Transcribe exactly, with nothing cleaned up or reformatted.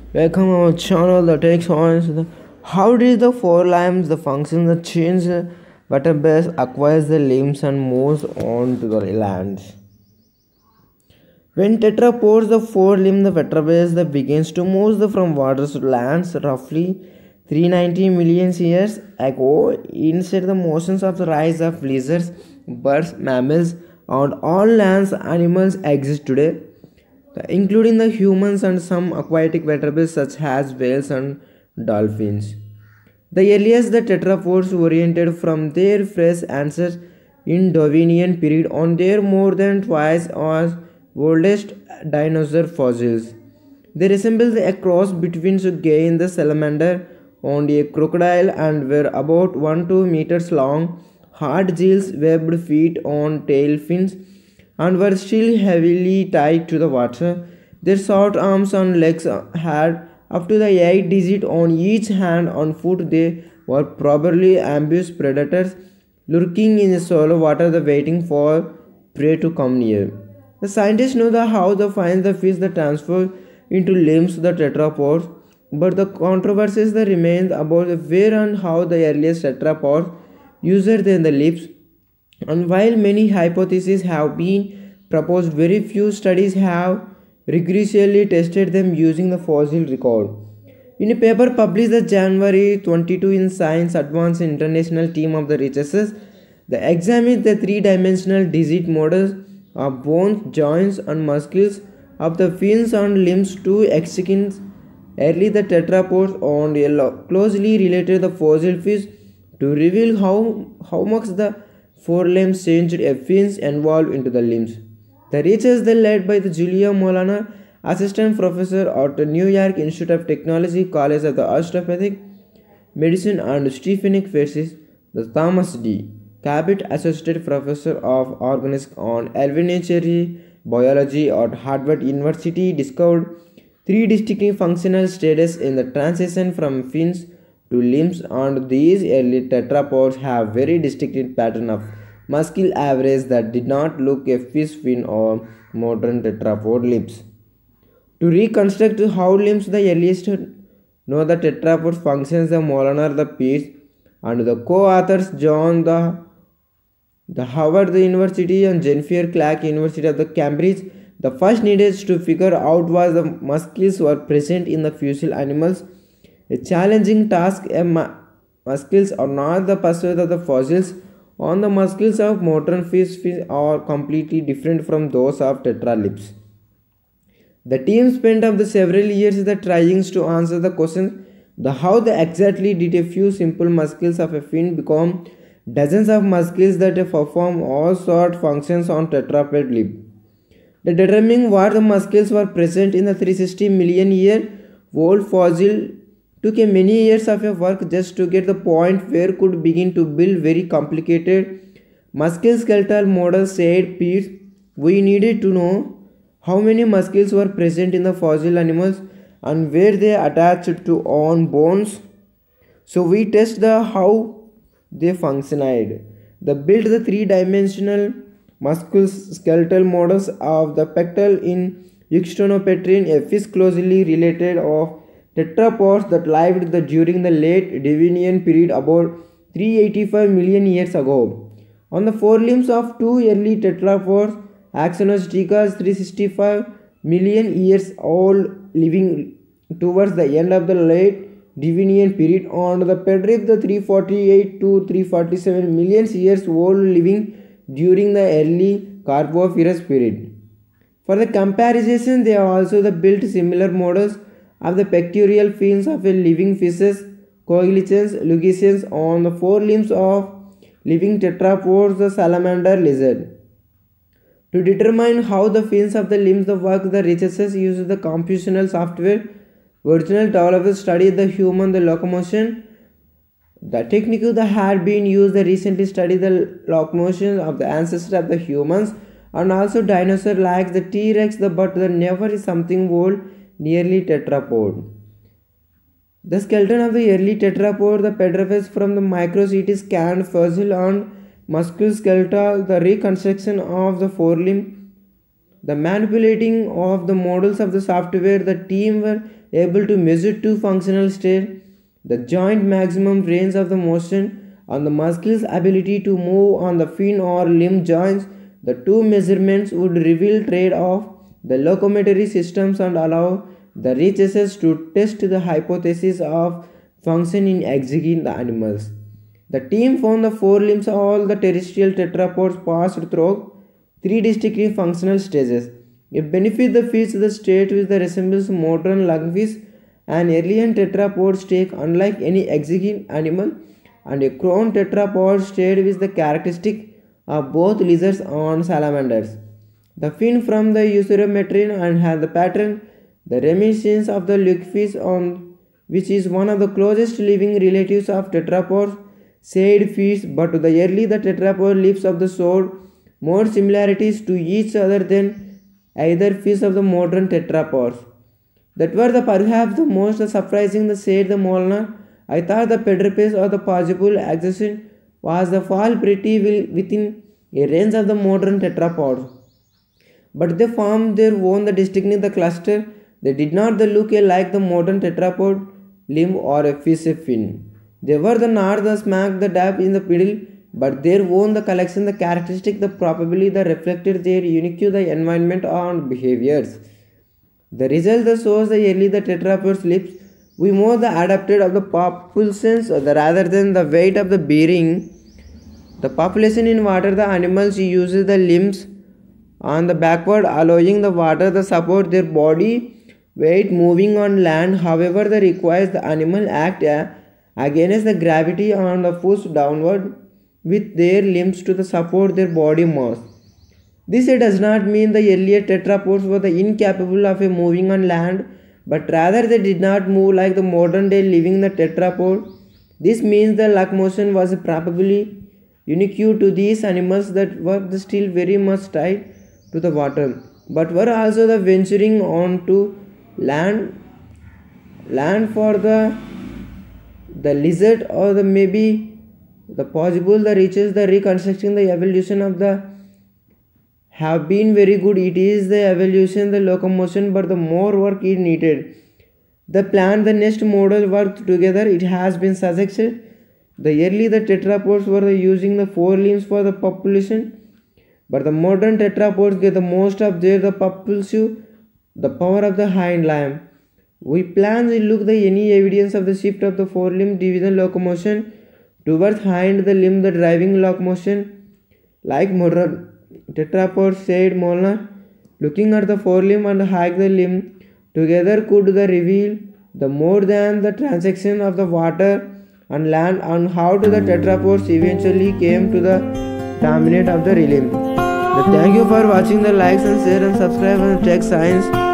Welcome our channel that takes on the how did the four limbs, the functions that change the vertebrates acquires the limbs and moves on to the lands. When tetrapods, the four limb the vertebrates that begins to move the from waters to lands roughly three hundred ninety million years ago. Instead the motions of the rise of lizards, birds, mammals, and all lands animals exist today, including the humans and some aquatic vertebrates such as whales and dolphins. The earliest the tetrapods oriented from their fresh ancestors in Darwinian period on their more than twice as oldest dinosaur fossils. They resemble a cross between Sugain the salamander and a crocodile and were about one to two meters long, hard gills, webbed feet on tail fins, and were still heavily tied to the water. Their short arms and legs had up to the eight digits on each hand and foot. They were probably ambush predators lurking in the shallow water, the waiting for prey to come near. The scientists know the how to find the fish that transfer into limbs the tetrapods, but the controversies that remain about where and how the earliest tetrapods used than the lips. And while many hypotheses have been proposed, very few studies have rigorously tested them using the fossil record. In a paper published the January twenty-second in Science Advanced International team of the researchers, they examined the three-dimensional digit models of bones, joints, and muscles of the fins and limbs to extinct early the tetrapods and closely related the fossil fish to reveal how, how much the forelimbs changed a fins evolved into the limbs. The research then led by the Julia Molnar, assistant professor at the New York Institute of Technology College of the Osteopathic Medicine, and Stephen Versis, the Thomas D. Cabot, associate professor of organic and evolutionary biology at Harvard University, discovered three distinct functional stages in the transition from fins to limbs, and these early tetrapods have very distinct pattern of muscle average that did not look a fish fin or modern tetrapod limbs. To reconstruct how limbs the earliest know the tetrapod functions, the Molnar the Pearce and the co-authors John the, the Howard the University and Jennifer Clark University of the Cambridge, the first needed to figure out was the muscles were present in the fossil animals. A challenging task. A muscles are not the pursuit of the fossils. On the muscles of modern fish, fish are completely different from those of tetralips. The team spent of the several years the trying to answer the question the how the exactly did a few simple muscles of a fin become dozens of muscles that perform all sort functions on tetrapod lip. The determining what the muscles were present in the three hundred sixty million year old fossil took a many years of work just to get the point where could begin to build very complicated musculoskeletal models, said Pearce. We needed to know how many muscles were present in the fossil animals and where they attached to on bones. So we test the how they functioned. They built the three-dimensional musculoskeletal models of the pectoral in Euxinopetrin, a fish closely related of tetrapods that lived the, during the late Devonian period about three hundred eighty-five million years ago. On the forelimbs of two early tetrapods, Axonostricas three hundred sixty-five million years old, living towards the end of the late Devonian period, on the Pedrip the three hundred forty-eight to three hundred forty-seven million years old, living during the early Carboniferous period. For the comparison, they also the built similar models of the pectoral fins of a living fishes, coelacanths, lugians on the forelimbs of living tetrapods, the salamander lizard. To determine how the fins of the limbs work, the researchers used the computational software. Original developers studied the human the locomotion. The technique that had been used they recently studied the locomotion of the ancestors of the humans and also dinosaurs like the T-Rex, the but the never is something old nearly tetrapod. The skeleton of the early tetrapod, the petrifies from the micro C T scanned fossil and musculoskeletal, the reconstruction of the forelimb, the manipulating of the models of the software, the team were able to measure two functional states: the joint maximum range of the motion and the muscle's ability to move on the fin or limb joints. The two measurements would reveal trade-off the locomotory systems and allow the researchers to test the hypothesis of function in extinct animals. The team found the forelimbs of all the terrestrial tetrapods passed through three distinct functional stages. A benefit the fish the state which resembles modern lungfish and earlier tetrapod state unlike any extinct animal, and a crowned tetrapod state with the characteristic of both lizards and salamanders. The fin from the Eucerometrian and has the pattern the reminiscence of the lutefish, on which is one of the closest living relatives of tetrapods, said fish, but to the early the tetrapod lips of the showed more similarities to each other than either fish of the modern tetrapods. That were the perhaps the most surprising, the said the Molnar. I thought the pedipalps or the possible accession was the fall pretty well within a range of the modern tetrapods. But they formed their own the distinct the cluster. They did not the look like the modern tetrapod limb or a fish fin. They were the not the smack the dab in the middle, but their own the collection the characteristic the probably the reflected their unique the environment and behaviors. The result the shows the early the tetrapod lips we more the adapted of the populations rather than the weight of the bearing. The population in water the animals uses the limbs on the backward, allowing the water to support their body weight. Moving on land, however, that requires the animal act against the gravity on the push downward with their limbs to the support their body mass. This does not mean the earlier tetrapods were the incapable of a moving on land, but rather they did not move like the modern day living the tetrapod. This means the locomotion was probably unique to these animals that were still very much tied to the water, but were also the venturing on to land land for the the lizard or the maybe the possible the reaches the reconstructing the evolution of the have been very good. It is the evolution the locomotion, but the more work is needed. The plan the next model worked together. It has been suggested the early the tetrapods were using the four limbs for the population, but the modern tetrapods get the most of their the propulsive the power of the hind limb. We plan to look the any evidence of the shift of the forelimb division locomotion towards hind the limb the driving locomotion like modern tetrapods, said Molnar. Looking at the forelimb and hind the limb together could the reveal the more than the transaction of the water and land and how to the tetrapods eventually came to the dominate of the realm. The thank you for watching the likes and share and subscribe on Tech Science.